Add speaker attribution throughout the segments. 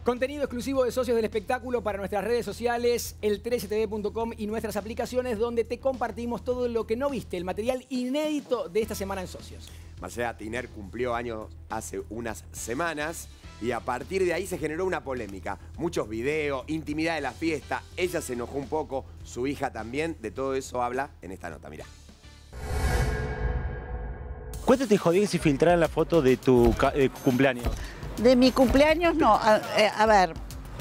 Speaker 1: Contenido exclusivo de socios del espectáculo para nuestras redes sociales, el13tv.com y nuestras aplicaciones, donde te compartimos todo lo que no viste, el material inédito de esta semana en Socios.
Speaker 2: Marcela Tiner cumplió años hace unas semanas y a partir de ahí se generó una polémica. Muchos videos, intimidad de la fiesta, ella se enojó un poco, su hija también. De todo eso habla en esta nota, mirá.
Speaker 3: ¿Cuánto te jodí si filtraran la foto de tu cumpleaños?
Speaker 4: De mi cumpleaños no, a ver,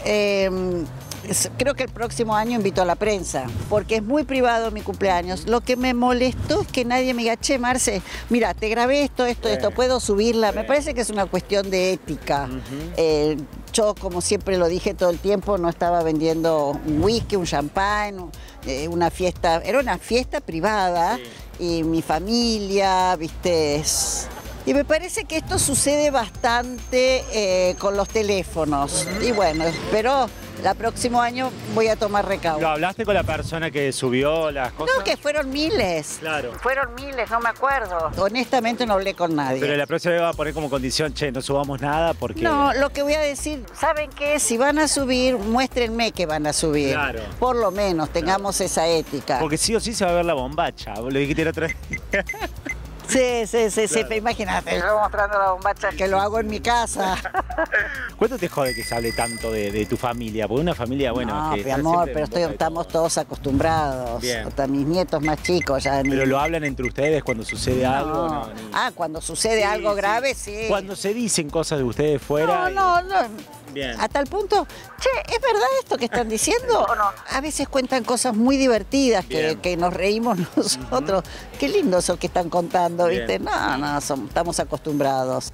Speaker 4: creo que el próximo año invito a la prensa, porque es muy privado mi cumpleaños. Lo que me molestó es que nadie me diga, che, Marce, mira, te grabé esto, puedo subirla. Me parece que es una cuestión de ética. Yo, como siempre lo dije todo el tiempo, no estaba vendiendo un whisky, un champán, una fiesta, era una fiesta privada, y mi familia, viste, y me parece que esto sucede bastante con los teléfonos. Y bueno, pero el próximo año voy a tomar recaudo.
Speaker 3: ¿Lo hablaste con la persona que subió las cosas?
Speaker 4: No, que fueron miles.
Speaker 3: Claro.
Speaker 4: Fueron miles, no me acuerdo. Honestamente no hablé con nadie.
Speaker 3: Pero la próxima vez va a poner como condición, che, no subamos nada porque...
Speaker 4: No, lo que voy a decir, ¿saben qué? Si van a subir, muéstrenme que van a subir.
Speaker 3: Claro.
Speaker 4: Por lo menos tengamos esa ética.
Speaker 3: Porque sí o sí se va a ver la bombacha. Vos lo dijiste la otra vez.
Speaker 4: Sí,
Speaker 3: Claro.
Speaker 4: imagínate, yo mostrando la bombacha que lo hago en mi casa.
Speaker 3: ¿Cuánto te jode que se hable tanto de tu familia? Porque una familia, bueno...
Speaker 4: No,
Speaker 3: que
Speaker 4: mi
Speaker 3: está
Speaker 4: amor,
Speaker 3: siempre
Speaker 4: pero
Speaker 3: en boca de
Speaker 4: estamos
Speaker 3: todos.
Speaker 4: todos acostumbrados.
Speaker 3: Bien.
Speaker 4: Hasta mis nietos más chicos ya.
Speaker 3: ¿Pero lo hablan entre ustedes cuando sucede algo? No, ni...
Speaker 4: Ah, cuando sucede algo grave, sí.
Speaker 3: Cuando se dicen cosas de ustedes fuera...
Speaker 4: No.
Speaker 3: Bien.
Speaker 4: A tal punto, che, ¿es verdad esto que están diciendo o no? A veces cuentan cosas muy divertidas que nos reímos nosotros. Qué lindo eso que están contando, ¿viste? No, estamos acostumbrados.